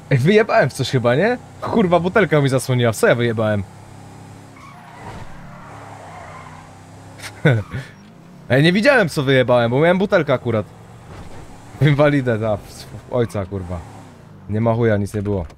Ej, wyjebałem w coś chyba, nie? Kurwa, butelka mi zasłoniła, w co ja wyjebałem? Ej, nie widziałem co wyjebałem, bo miałem butelkę akurat. Invalidę, ojca kurwa. Nie ma chuja, nic nie było.